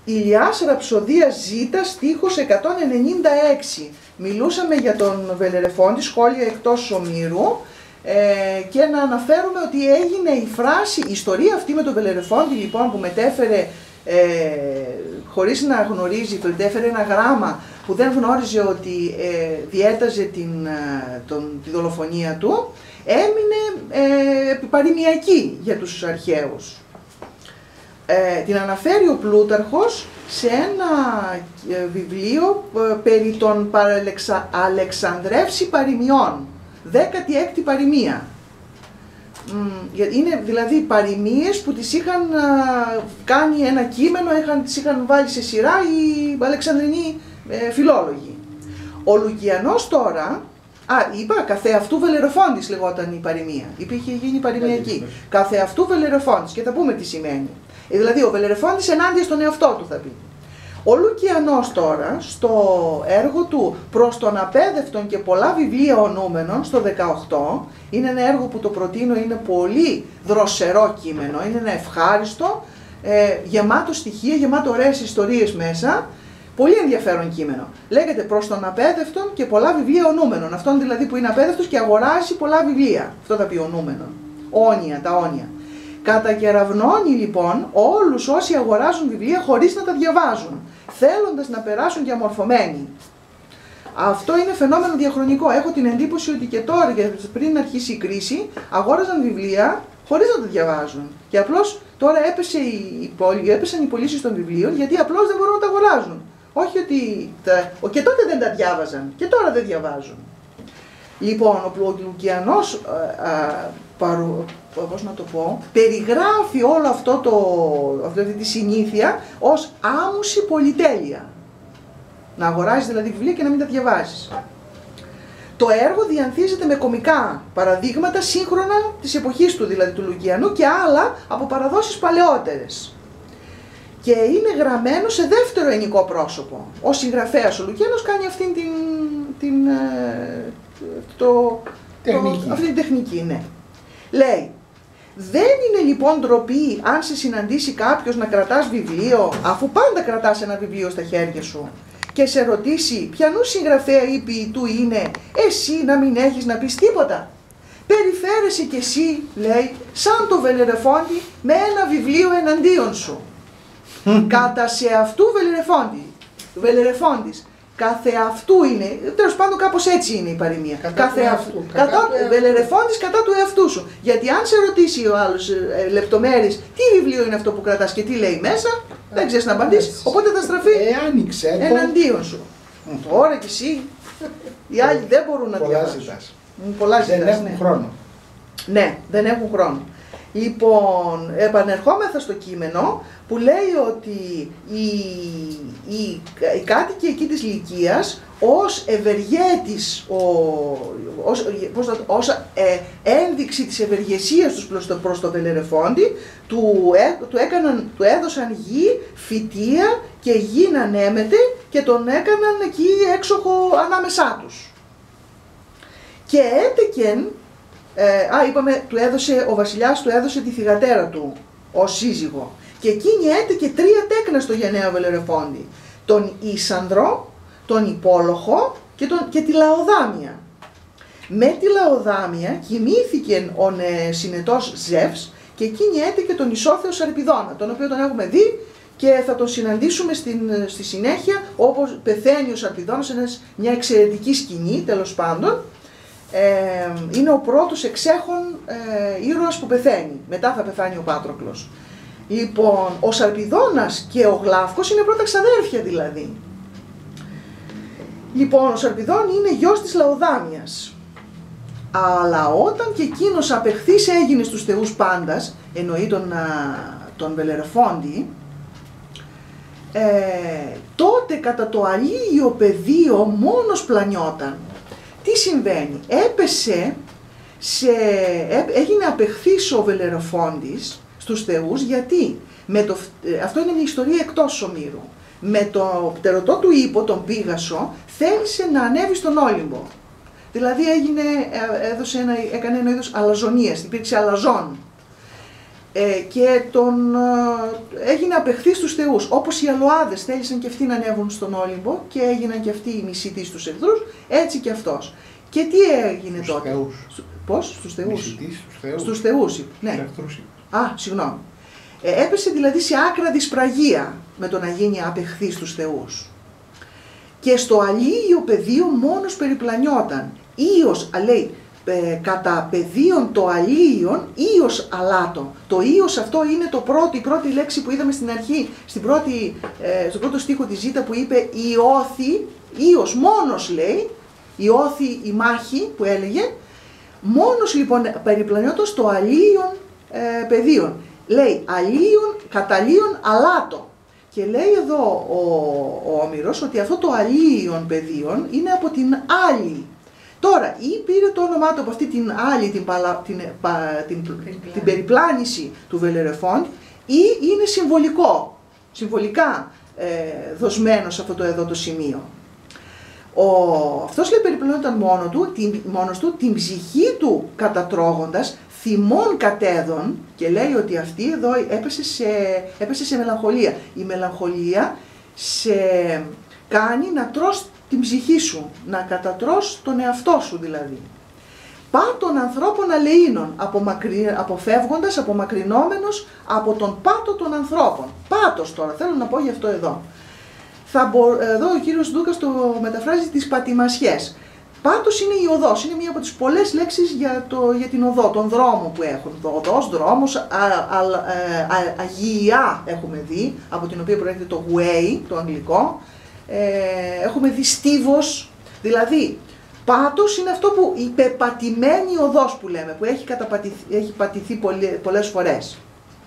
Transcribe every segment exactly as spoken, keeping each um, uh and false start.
Ηλιάς Ραψοδία Ζήτα, στίχος εκατόν ενενήντα έξι. Μιλούσαμε για τον Βελερεφόντη, σχόλια εκτός Ομήρου, ε, και να αναφέρουμε ότι έγινε η φράση, η ιστορία αυτή με τον Βελερεφόντη λοιπόν που μετέφερε, ε, χωρίς να γνωρίζει, το μετέφερε ένα γράμμα που δεν γνώριζε ότι ε, διέταζε την, τον, τη δολοφονία του, έμεινε ε, παροιμιακή για τους αρχαίους. Ε, την αναφέρει ο Πλούταρχος σε ένα ε, βιβλίο ε, περί των παραλεξα, αλεξανδρεύση παροιμιών, δέκατη έκτη παροιμία. Είναι δηλαδή παροιμίες που τις είχαν ε, κάνει ένα κείμενο, είχαν, τις είχαν βάλει σε σειρά οι Αλεξανδρινοί ε, φιλόλογοι. Ο Λουκιανός τώρα, α, είπα, καθεαυτού Βελερεφόντης λεγόταν η παροιμία, υπήρχε γίνει παροιμιακή. Καθεαυτού Βελερεφόντης, και θα πούμε τι σημαίνει. Ε, δηλαδή ο Βελερεφόντης ενάντια στον εαυτό του θα πει. Ο Λουκιανός τώρα, στο έργο του «Προς τον απέδευτον και πολλά βιβλία ονούμενων», στο δεκαοκτώ, είναι ένα έργο που το προτείνω, είναι πολύ δροσερό κείμενο, είναι ένα ευχάριστο, ε, γεμάτο στοιχεία, γεμάτο ωραίες ιστορίες μέσα, πολύ ενδιαφέρον κείμενο. Λέγεται «Προς τον απέδευτον και πολλά βιβλία ονούμενων», αυτόν δηλαδή που είναι απέδευτος και αγοράζει πολλά βιβλία, αυτό θα πει ονούμενον, όνια, τα όνια. Κατακεραυνώνει λοιπόν όλους όσοι αγοράζουν βιβλία χωρίς να τα διαβάζουν, θέλοντας να περάσουν για μορφωμένοι. Αυτό είναι φαινόμενο διαχρονικό. Έχω την εντύπωση ότι και τώρα, πριν αρχίσει η κρίση, αγόραζαν βιβλία χωρίς να τα διαβάζουν. Και απλώς τώρα έπεσε η πόλη, έπεσαν οι πωλήσεις των βιβλίων, γιατί απλώς δεν μπορούν να τα αγοράζουν. Όχι ότι τα... και τότε δεν τα διάβαζαν και τώρα δεν διαβάζουν. Λοιπόν, ο Λουκιανός, παρου, πώς να το πω, περιγράφει όλο αυτό το, αυτή τη συνήθεια ως άμουση πολυτέλεια. Να αγοράζεις δηλαδή βιβλία και να μην τα διαβάζεις. Το έργο διανθίζεται με κωμικά παραδείγματα σύγχρονα της εποχής του, δηλαδή του Λουκιανού, και άλλα από παραδόσεις παλαιότερες. Και είναι γραμμένο σε δεύτερο ενικό πρόσωπο. Ο συγγραφέας ο Λουκιανός κάνει αυτήν την, την, το, τεχνική. Το, αυτή την τεχνική, ναι. Λέει, δεν είναι λοιπόν ντροπή αν σε συναντήσει κάποιος να κρατάς βιβλίο, αφού πάντα κρατάς ένα βιβλίο στα χέρια σου, και σε ρωτήσει ποιανού συγγραφέα ή ποιητού είναι, εσύ να μην έχεις να πεις τίποτα. Περιφέρεσαι κι εσύ, λέει, σαν το Βελερεφόντη με ένα βιβλίο εναντίον σου. Κατά σε αυτού Βελερεφόντη, Βελερεφόντης, κάθε αυτού είναι, τέλος πάντων κάπως έτσι είναι η παροιμία. Κατά κάθε του αυτού, εαυτού, κατά, κατά κατά Βελερεφόντης κατά του εαυτού σου. Γιατί αν σε ρωτήσει ο άλλος ε, λεπτομέρειες τι βιβλίο είναι αυτό που κρατάς και τι λέει μέσα, ε, δεν ξέρεις να απαντήσεις, οπότε θα στραφεί ε, εναντίον σου. Mm. Τώρα κι εσύ, οι άλλοι δεν μπορούν να διαβάσουν. Πολλά ζητάς. Δεν έχουν ναι. χρόνο. Ναι, δεν έχουν χρόνο. Λοιπόν, επανερχόμεθα στο κείμενο που λέει ότι οι, οι, οι κάτοικοι εκεί της Λυκίας ως ευεργέτης, ο, ως, πώς, ως ε, ένδειξη της ευεργεσίας τους προς το, προς το Βελερεφόντη, του, ε, του, έκαναν, του έδωσαν γη, φυτεία και γη να ανέμεται και τον έκαναν εκεί έξοχο ανάμεσά τους. Και έτεκεν, Ε, α, είπαμε, του έδωσε, ο βασιλιάς του έδωσε τη θυγατέρα του ως σύζυγο. Και εκείνη έτεκε τρία τέκνα στο γενναίο Βελερεφόντη. Τον Ίσανδρο, τον Υπόλοχο και, τον, και τη Λαοδάμια. Με τη Λαοδάμια κοιμήθηκε ο ε, συνετός Ζεύς και εκείνη έτεκε τον Ισόθεο Σαρπιδόνα, τον οποίο τον έχουμε δει και θα τον συναντήσουμε στην, στη συνέχεια, όπως πεθαίνει ο Σαρπιδόνας, μια εξαιρετική σκηνή τέλος πάντων. Ε, είναι ο πρώτος εξέχων ε, ήρωας που πεθαίνει, μετά θα πεθάνει ο Πάτροκλος. Λοιπόν, ο Σαρπιδόνας και ο Γλάφκος είναι πρώτα ξαδέρφια δηλαδή. Λοιπόν, ο Σαρπιδών είναι γιος της Λαοδάμιας. Αλλά όταν και εκείνος απεχθής έγινε στους θεούς πάντας, εννοεί τον, τον Βελερεφόντη, ε, τότε κατά το αλήγιο πεδίο μόνος πλανιόταν. Τι συμβαίνει, έπεσε, σε, έγινε απεχθής ο Βελερεφόντης στους θεούς, γιατί, με το, αυτό είναι μια ιστορία εκτός Ομήρου, με το πτερωτό του ύπο, τον Πήγασο, θέλησε να ανέβει στον Όλυμπο. Δηλαδή έγινε, έδωσε ένα, έκανε ένα είδος αλαζονίας, υπήρξε αλαζόν. ε, και τον, ε, έγινε απεχθής στους θεούς. Όπως οι Αλοάδες θέλησαν και αυτοί να ανέβουν στον Όλυμπο και έγιναν και αυτοί οι μισητοί στους εχθρούς, έτσι και αυτός. Και τι έγινε στους τότε. Θεούς. Πώς, στους θεούς. Μισητής, στους θεούς. Στους θεούς, ναι. Στους Α, συγγνώμη. Ε, έπεσε δηλαδή σε άκρα δυσπραγία με το να γίνει απεχθής στους θεούς. Και στο αλίιο πεδίο μόνος περιπλανιόταν. Ίος, λέει, ε, κατά πεδίον το αλίον, ίος αλάτο. Το ίος αυτό είναι το πρώτο, η πρώτη λέξη που είδαμε στην αρχή, στην πρώτη, ε, στο πρώτο στίχο της Ζήτα που είπε ιώθη, ίος, μόνος λέει, ιώθη η μάχη που έλεγε, μόνος λοιπόν περιπλανιόταν στο αλίον ε, πεδίον. Λέει αλίον, καταλίον αλάτο. Και λέει εδώ ο, ο Όμηρος ότι αυτό το αλίον πεδίον είναι από την άλλη. Τώρα, ή πήρε το όνομά του από αυτή την άλλη, την, παλα, την, πα, την, την περιπλάνηση του Βελερεφόντ, ή είναι συμβολικό, συμβολικά ε, δοσμένο σε αυτό το εδώ το σημείο. Ο, αυτός λέει περιπλανόταν μόνο του, την, μόνος του, την ψυχή του κατατρώγοντας, θυμών κατέδων, και λέει ότι αυτή εδώ έπεσε σε, έπεσε σε μελαγχολία. Η μελαγχολία σε κάνει να τρως την ψυχή σου, να κατατρως τον εαυτό σου δηλαδή. Πά των ανθρώπων αλεΐνων, απομακρυ, αποφεύγοντας, απομακρυνόμενος από τον πάτο των ανθρώπων. Πάτος τώρα, θέλω να πω γι' αυτό εδώ. Θα μπο, εδώ ο κύριος Δούκας το μεταφράζει τις πατημασιές. Πάτος είναι η οδός, είναι μία από τις πολλές λέξεις για, το, για την οδό, τον δρόμο που έχουν. Οδός, δρόμος, α, α, α, αγία έχουμε δει, από την οποία προέρχεται το way, το αγγλικό. Ε, έχουμε δει στίβος, δηλαδή πάτος είναι αυτό που η πεπατημένη οδός που λέμε, που έχει, καταπατηθεί, έχει πατηθεί πολλές φορές.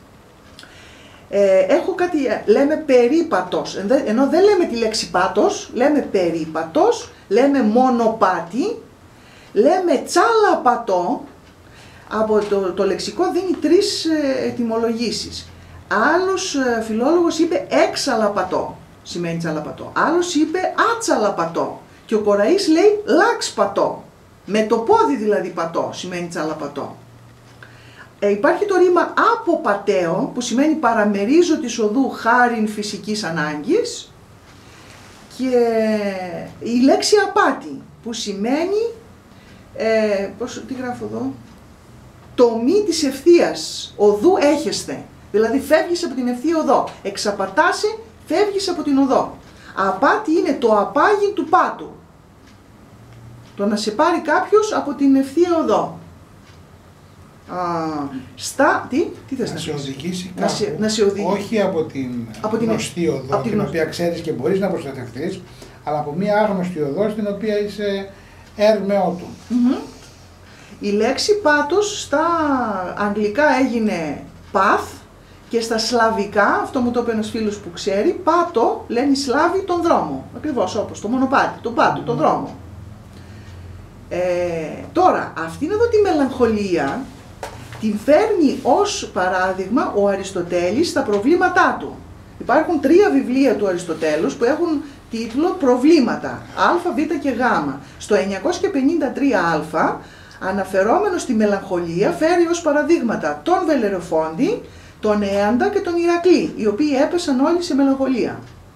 Ε, έχω κάτι, λέμε περίπατος, ενώ δεν λέμε τη λέξη πάτος, λέμε περίπατος, λέμε μονοπάτι, λέμε τσάλαπατό. Από το, το λεξικό δίνει τρεις ετυμολογήσεις. Άλλος φιλόλογος είπε έξαλαπατό, σημαίνει τσαλαπατό. Άλλος είπε άτσαλαπατό. Και ο Κοραής λέει λάξπατό. Με το πόδι δηλαδή πατώ, σημαίνει τσαλαπατό. Ε, υπάρχει το ρήμα αποπατέο, που σημαίνει παραμερίζω της οδού χάριν φυσικής ανάγκης. Και η λέξη απάτη, που σημαίνει, ε, πώς, τι γράφω εδώ, το μη της ευθείας οδού έχεστε. Δηλαδή φεύγεις από την ευθεία οδό, εξαπατάσαι, φεύγεις από την οδό. Απάτη είναι το απάγιν του πάτου. Το να σε πάρει κάποιος από την ευθεία οδό. Α, στα, τι, τι θες να, να σε οδηγήσει να σε, να σε οδηγήσει. Όχι από την από γνωστή την, οδό, από την, την οποία ξέρεις και μπορείς να προστατευτείς, αλλά από μια άγνωστη οδό στην οποία είσαι έρμεό του. Mm-hmm. Η λέξη πάτος στα αγγλικά έγινε path και στα σλαβικά, αυτό μου το είπε ένας φίλος που ξέρει, πάτο λένε οι Σλάβοι τον δρόμο, ακριβώς όπως το μονοπάτι, τον πάτο, mm-hmm. τον δρόμο. Ε, τώρα, αυτήν εδώ τη μελαγχολία την φέρνει ως παράδειγμα ο Αριστοτέλης στα προβλήματά του. Υπάρχουν τρία βιβλία του Αριστοτέλους που έχουν τίτλο «Προβλήματα» Α, Β και Γ. Στο εννιακόσια πενήντα τρία Α, αναφερόμενο στη μελαγχολία, φέρει ως παραδείγματα τον Βελεροφόντη, τον Έαντα και τον Ηρακλή, οι οποίοι έπεσαν όλοι σε μελαγχολία.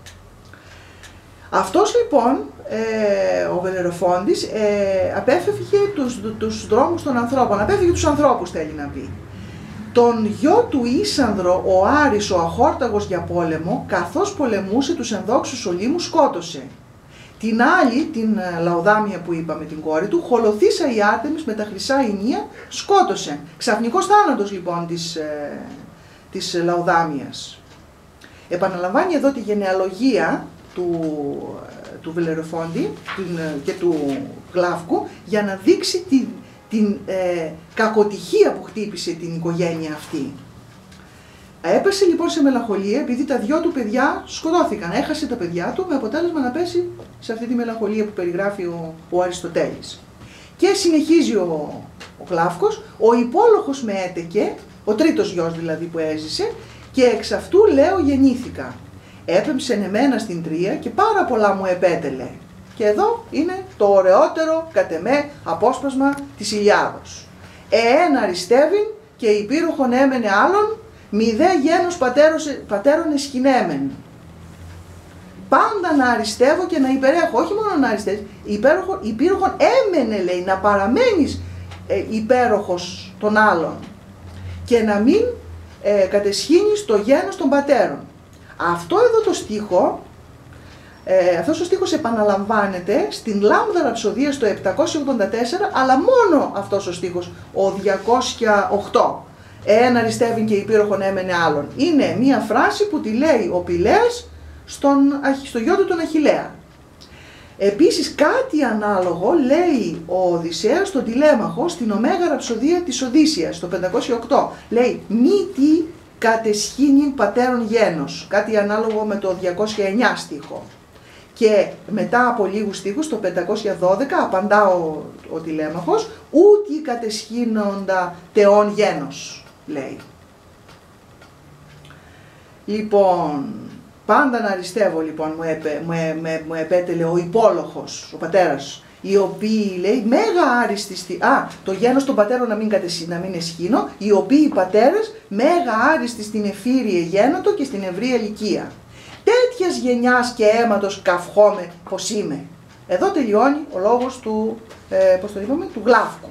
Αυτός λοιπόν, ε, ο Βελεροφόντης, ε, απέφευγε τους, τους δρόμους των ανθρώπων, απέφευγε τους ανθρώπους θέλει να πει. Τον γιο του Ίσανδρο, ο Άρης, ο αχόρταγος για πόλεμο, καθώς πολεμούσε τους ενδόξους ολίμους, σκότωσε. Την άλλη, την Λαοδάμια που είπαμε, την κόρη του, χολοθύσα η Άρτεμις με τα χρυσά ηνία, σκότωσε. Ξαφνικός θάνατος λοιπόν της, ε, της Λαοδάμιας. Επαναλαμβάνει εδώ τη γενεαλογία του, του Βελεροφόντη την, και του Γλάφκου για να δείξει την, την ε, κακοτυχία που χτύπησε την οικογένεια αυτή. Έπεσε λοιπόν σε μελαγχολία επειδή τα δυο του παιδιά σκοτώθηκαν. Έχασε τα παιδιά του με αποτέλεσμα να πέσει σε αυτή τη μελαγχολία που περιγράφει ο, ο Αριστοτέλης. Και συνεχίζει ο, ο Γλάφκος, ο υπόλοχος με έτεκε, ο τρίτος γιος δηλαδή που έζησε, και εξ αυτού λέω γεννήθηκα. Έπεμψεν εμένα στην τρία και πάρα πολλά μου επέτελε. Και εδώ είναι το ωραιότερο κατ' εμέ απόσπασμα της Ηλιάδος. Εέν αριστεύειν και υπήροχον έμενε άλλον μη δε γένος πατέρων εσχυνέμεν. Πάντα να αριστεύω και να υπερέχω, όχι μόνο να αριστεύω, υπέροχο, υπήρχον έμενε λέει, να παραμένεις ε, υπέροχος των άλλων και να μην ε, κατεσχύνεις το γένος των πατέρων. Αυτό εδώ το στίχο, ε, αυτός ο στίχος επαναλαμβάνεται στην Λάμδα Ραψοδία στο επτακόσια ογδόντα τέσσερα, αλλά μόνο αυτός ο στίχος, ο διακόσια οκτώ. Ένα αριστεύειν και υπήροχον έμενε άλλον. Είναι μία φράση που τη λέει ο Πηλέας στον, στο γιο του τον Αχιλλέα. Επίσης κάτι ανάλογο λέει ο Οδυσσέας στον Τηλέμαχο στην Ωμέγα Ραψοδία της Οδύσσιας, το πεντακόσια οκτώ. Λέει μη τι κατεσχύνειν πατέρων γένος, κάτι ανάλογο με το διακόσια εννιά στίχο. Και μετά από λίγους στίχους, το πεντακόσια δώδεκα, απαντά ο, ο Τηλέμαχος, ούτι κατεσχύνοντα τεών γένος, λέει. Λοιπόν, πάντα να αριστεύω, λοιπόν, μου, επέ, μου, ε, με, μου επέτελε ο υπόλοχος, ο πατέρας, οι οποίοι, λέει, μέγα άριστοι στη... Α, το γένος των πατέρων να μην, κατεσύ, να μην εσχύνω, οι οποίοι οι πατέρες μέγα άριστοι στην εφήρη γένοτο και στην ευρία ηλικία. Τέτοιας γενιάς και αίματος καυχόμαι πως είμαι. Εδώ τελειώνει ο λόγος του, ε, πώς το είπαμε, του Γλάφκου.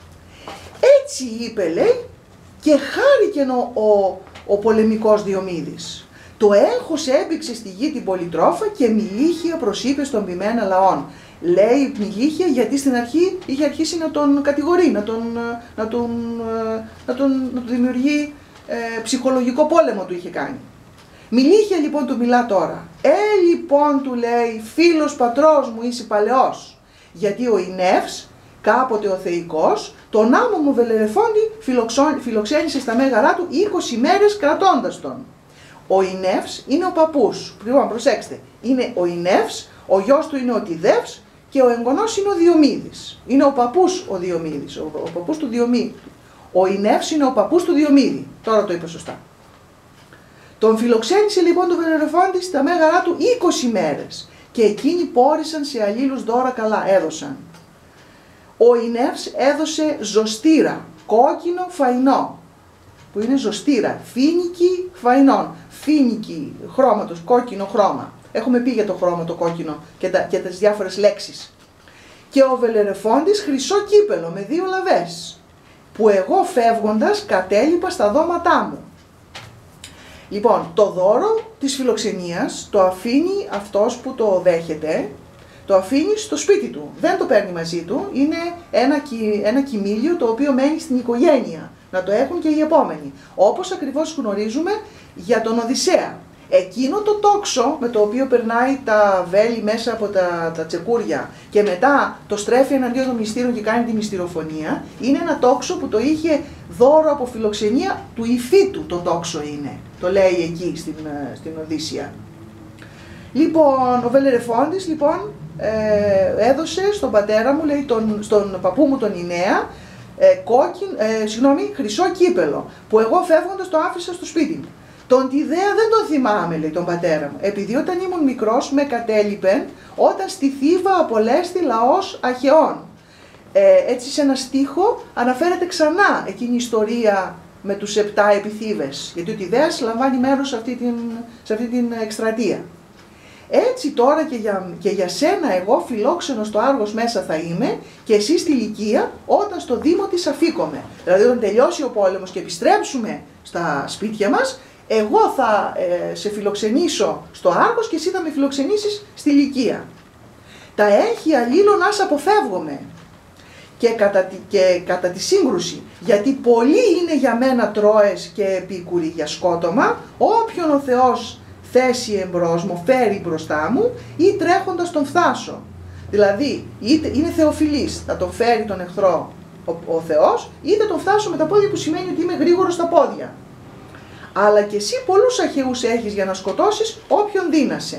Έτσι είπε, λέει, και χάρηκεν ο, ο, ο πολεμικός Διομήδης. Το έγχος έμπηξε στη γη την πολυτρόφα και μιλήχια προσείπε στον ποιμένα λαών. Λέει μιλήχια γιατί στην αρχή είχε αρχίσει να τον κατηγορεί, να τον, να τον, να τον, να τον δημιουργεί ε, ψυχολογικό πόλεμο του είχε κάνει. Μιλήχια λοιπόν του μιλά τώρα. Ε λοιπόν του λέει φίλος πατρός μου είσαι παλαιός. Γιατί ο Ινεύς, κάποτε ο Θεϊκός, τον άμμο μου Βελερεφόντη φιλοξένησε στα μέγαρά του είκοσι μέρες κρατώντας τον. Ο Ινεύς είναι ο παππούς. Λοιπόν, προσέξτε. Είναι ο Ινεύς, ο γιος του είναι ο Τιδεύς και ο εγγονός είναι ο Διομήδης. Είναι ο παππούς ο Διομήδης, ο, ο παππούς του Διομήδη. Ο Ινεύς είναι ο παππούς του Διομήδη. Τώρα το είπα σωστά. Τον φιλοξένησε λοιπόν το Βελερεφόντη στα μέγαρά του είκοσι μέρες και εκείνοι πόρισαν σε αλλήλους δώρα καλά, έδωσαν. Ο Ινεύς έδωσε ζωστήρα, κόκκινο φαϊνό, που είναι ζωστήρα, φίνικη φαϊνών, φίνικη χρώματος, κόκκινο χρώμα. Έχουμε πει για το χρώμα το κόκκινο και, τα, και τις διάφορες λέξεις. Και ο Βελερεφόντης χρυσό κύπελο με δύο λαβές, που εγώ φεύγοντας κατέλειπα στα δώματά μου. Λοιπόν, το δώρο της φιλοξενίας το αφήνει αυτός που το δέχεται, το αφήνει στο σπίτι του, δεν το παίρνει μαζί του, είναι ένα, ένα κοιμήλιο το οποίο μένει στην οικογένεια, να το έχουν και οι επόμενοι. Όπως ακριβώς γνωρίζουμε για τον Οδυσσέα. Εκείνο το τόξο με το οποίο περνάει τα βέλη μέσα από τα, τα τσεκούρια και μετά το στρέφει εναντίον των μυστήρων και κάνει τη μυστηροφωνία, είναι ένα τόξο που το είχε δώρο από φιλοξενία του Ιφίτου, το τόξο είναι. Το λέει εκεί στην, στην Οδύσσια. Λοιπόν, ο Βελερεφόντης λοιπόν ε, έδωσε στον πατέρα μου, λέει, τον, στον παππού μου τον Ινέα, ε, κόκκιν, ε, συγγνώμη, χρυσό κύπελο, που εγώ φεύγοντας το άφησα στο σπίτι μου. Τον Τιδέα δεν τον θυμάμαι, λέει, τον πατέρα μου, επειδή όταν ήμουν μικρός με κατέλειπεν όταν στη Θήβα απολέστη λαός Αχαιών. Ε, έτσι σε ένα στίχο αναφέρεται ξανά εκείνη η ιστορία με τους επτά επιθύβες, γιατί ο Τιδέας λαμβάνει μέρος σε αυτή την, σε αυτή την εκστρατεία. Έτσι τώρα και για, και για σένα εγώ φιλόξενος στο Άργος μέσα θα είμαι και εσύ στη Λυκία όταν στο Δήμο της αφήκομαι. Δηλαδή όταν τελειώσει ο πόλεμος και επιστρέψουμε στα σπίτια μας, εγώ θα ε, σε φιλοξενήσω στο Άργος και εσύ θα με φιλοξενήσεις στη Λυκία. Τα έχει αλλήλων ας αποφεύγομαι και κατά, τη, και κατά τη σύγκρουση, γιατί πολλοί είναι για μένα τρώες και επίκουροι για σκότωμα, όποιον ο Θεός θέσει εμπρός μου, φέρει μπροστά μου ή τρέχοντας τον φτάσω. Δηλαδή είτε είναι θεοφιλής, θα τον φέρει τον εχθρό ο, ο Θεός, είτε τον φτάσω με τα πόδια, που σημαίνει ότι είμαι γρήγορος στα πόδια. Αλλά και εσύ πολλούς αχαιούς έχεις για να σκοτώσεις όποιον δύνασε.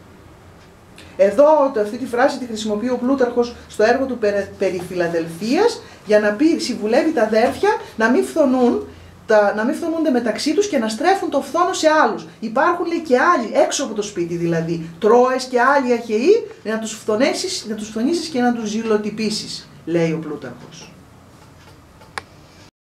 Εδώ αυτή τη φράση τη χρησιμοποιεί ο Πλούταρχος στο έργο του περί Φιλαδελφίας για να πει, συμβουλεύει τα αδέρφια να μην φθονούν, τα, να μην φθονούνται μεταξύ τους και να στρέφουν το φθόνο σε άλλους. Υπάρχουν, λέει, και άλλοι έξω από το σπίτι, δηλαδή τρώες και άλλοι αχαιοί, να τους φθονήσεις, να τους φθονήσεις και να τους ζηλοτυπήσεις, λέει ο Πλούταρχος.